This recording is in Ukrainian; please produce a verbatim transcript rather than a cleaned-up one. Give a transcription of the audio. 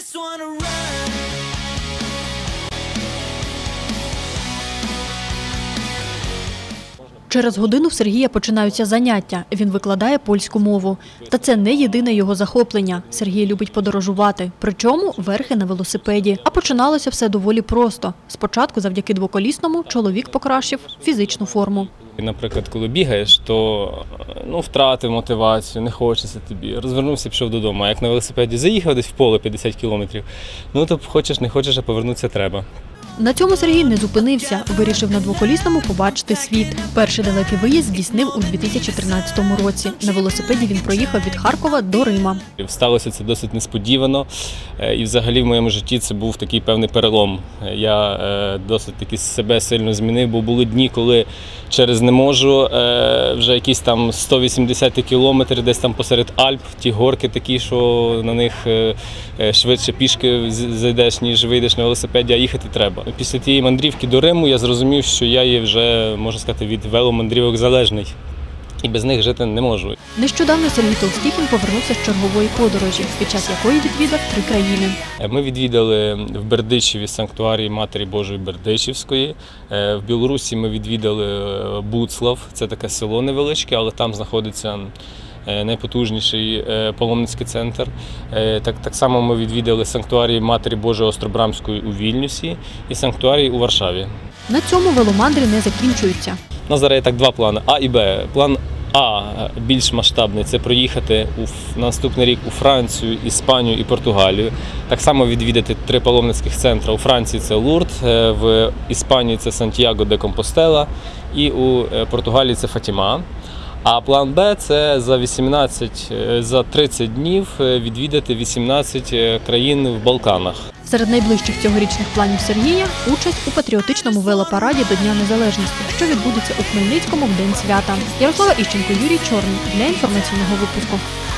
Через годину в Сергія починаються заняття. Він викладає польську мову. Та це не єдине його захоплення. Сергій любить подорожувати. Причому верхи на велосипеді. А починалося все доволі просто. Спочатку, завдяки двоколісному, чоловік покращив фізичну форму. Наприклад, коли бігаєш, то ну, втратив мотивацію, не хочеться тобі. Розвернувся, пішов додому. А як на велосипеді заїхав десь в поле п'ятдесят кілометрів, ну то хочеш, не хочеш, а повернутися треба. На цьому Сергій не зупинився. Вирішив на двоколісному побачити світ. Перший далекий виїзд здійснив у дві тисячі тринадцятому році. На велосипеді він проїхав від Харкова до Рима. Сталося це досить несподівано. І взагалі в моєму житті це був такий певний перелом. Я досить таки себе сильно змінив, бо були дні, коли через не можу, вже якісь там сто вісімдесят кілометрів, десь там посеред Альп, ті горки такі, що на них швидше пішки зайдеш, ніж вийдеш на велосипеді, а їхати треба. Після тієї мандрівки до Риму я зрозумів, що я є вже, можна сказати, від веломандрівок залежний. І без них жити не можу. Нещодавно Сергій Толстіхін повернувся з чергової подорожі, під час якої відвідав три країни. Ми відвідали в Бердичеві санктуарій Матері Божої Бердичівської. В Білорусі ми відвідали Буцлав, це таке село невеличке, але там знаходиться найпотужніший паломницький центр. Так, так само ми відвідали санктуарій Матері Божої Остробрамської у Вільнюсі і санктуарій у Варшаві. На цьому веломандри не закінчуються. У нас зараз є так два плани – А і Б. План А більш масштабний – це проїхати у, на наступний рік у Францію, Іспанію і Португалію. Так само відвідати три паломницьких центри. У Франції – це Лурд, в Іспанії – це Сантьяго де Компостела і у Португалії – це Фатіма. А план Б – це за вісімнадцять, за тридцять днів відвідати вісімнадцять країн в Балканах. Серед найближчих цьогорічних планів Сергія – участь у патріотичному велопараді до Дня Незалежності, що відбудеться у Хмельницькому в День свята. Ярослава Іщенко, Юрій Чорний для інформаційного випуску.